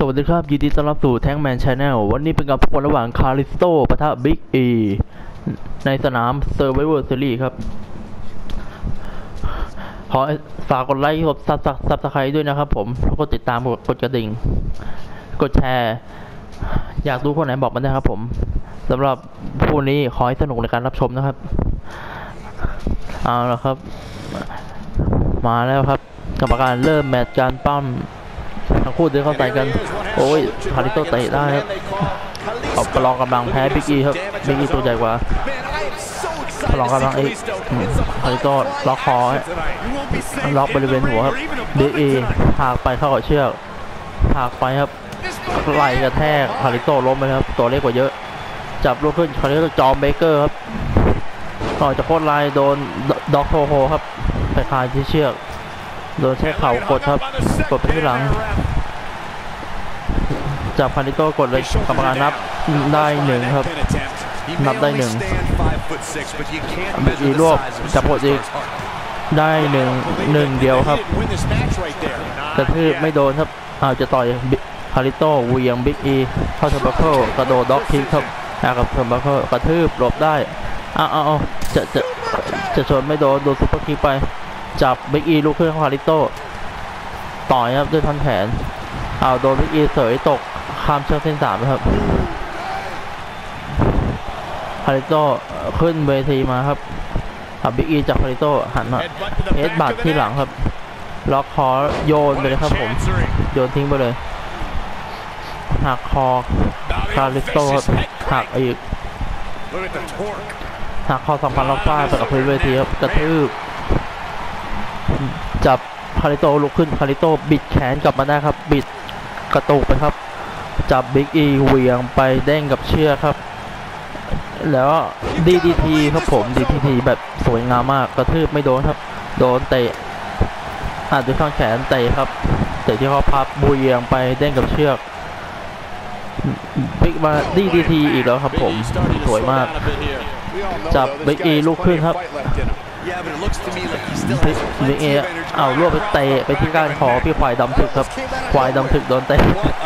วัสดีครับยินดีต้อนรับสู่แทงแมนชาแนลวันนี้เป็นการพบกันระหว่างคาริสโตปะทะบิ๊กอีในสนามเซอร์ไวเวอร์ซีรีส์ครับขอฝากกดไลค์กดซับสไครต์ด้วยนะครับผมแล้วก็ติดตามกดกระดิ่งกดแชร์อยากดูคนไหนบอกมาได้ครับผมสำหรับคู่นี้ขอให้สนุกในการรับชมนะครับเอาละครับมาแล้วครับกรรมการเริ่มแมตช์การปั้มทั้งคู่เดินเข้าใส่กันโอ้ยคาริโตเตะได้ครับเอาประลองกำลังแพ้บิ๊กอีครับบิ๊กอีตัวใหญ่กว่าประลองกำลังอีกคาริโตล็อกคอล็อกบริเวณหัวครับบิ๊กอีพากไปเข้ากับเชือกพากไปครับไหลกระแทกคาริโตล้มไปครับตัวเล็กกว่าเยอะจับลูกขึ้นคาริโตจอมเบเกอร์ครับต่อจากโคตรไลโดนด็อกโทโฮครับไปคายที่เชือกโดนใช้เข่ากดครับกดไปที่หลังจับคาริโตกดเลยกรรมการนับได้หนึ่งครับนับได้หนึ่งอีรวบจับกดอีกได้หนึ่งเดียวครับกระทืบไม่โดนครับจะต่อยคาริโตเวียงบิ๊กอีเข้าเทอร์บัคเคิลกระโดดด็อกคิกครับกับเทอร์บัคเคิลกระทืบหลบได้จะชนไม่โดนซุปเปอร์คิกไปจับบิ๊กอีลูกขึ้นของคาริโตต่อยครับด้วยท่อนแขนโดนบิ๊กอีเสยตกข้ามเชือกเส้น3นะครับคาริโตขึ้นเวทีมาครับบิ๊กอีจับคาริโตหันมาเฮดบัตที่หลังครับล็อกคอโยนไปเลยครับผมโยนทิ้งไปเลยหักคอคาริโตหักอีกหักคอสำคัญล็อกฟ้าไปกับพื้นเวทีครับกระทืบจับคาริโตลุกขึ้นคาริโตบิดแขนกลับมาได้ครับบิดกระตุกไปครับจับบิ๊กอีเหวี่ยงไปเด้งกับเชือกครับแล้วDDTครับผม DDT แบบสวยงามมากกระทืบไม่โดนครับโดนเตะด้วยข้างแขนเตะครับเตะที่ข้อพับเหวี่ยงไปเด้งกับเชือกบิ๊กมาDDTอีกแล้วครับผมสวยมากจับบิ๊กอีลุกขึ้นครับบิ๊กอีรวบไปเตะไปที่ก้านคอพี่ควายดำถึกครับควายดำถึกโดนเตะ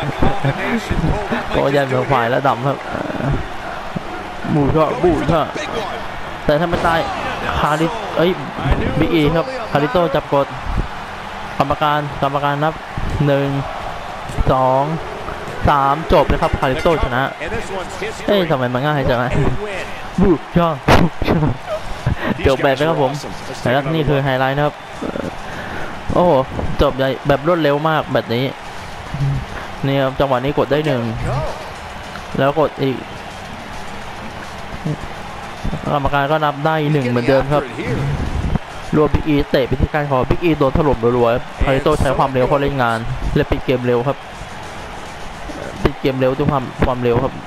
ก็ยันเหมือนควายแล้วดำครับบูช่อแต่ถ้าไม่ตายคาริบิ๊กอีครับคาริโตจับกดกรรมการนับ1 2 3จบเลยครับคาริโตชนะทำไมมันง่ายจังบูช่อจบแบบนี้ครับผมแล้วนี่คือไฮไลท์นะครับโอ้จบแบบรวดเร็วมากแบบนี้นี่ครับจังหวะนี้กดได้1แล้วกดอีกกรรมการก็นับได้1เหมือนเดิมครับรวมบิ๊กอีเตะไปที่ก้านคอบิ๊กอีโดนถล่มรัวๆคาริโตใช้ความเร็วเขาเล่นงานและปิดเกมเร็วครับปิดเกมเร็วด้วยความเร็วครับ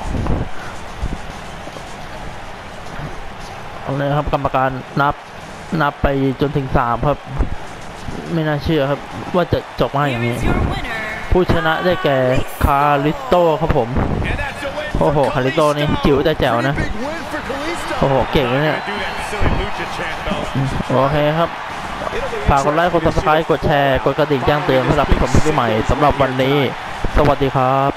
นะครับกรรมการนับไปจนถึง3ครับไม่น่าเชื่อครับว่าจะจบมาอย่างนี้ผู้ชนะได้แก่คาริโตครับผมโอ้โหคาริโตนี่จิ๋วแต่แจ๋วนะโอ้โหเก่งเลยเนี่ยโอเคครับฝากกดไลค์กดซับสไครต์กดแชร์กดกระดิ่งแจ้งเตือนสำหรับชมคลิปใหม่สำหรับวันนี้สวัสดีครับ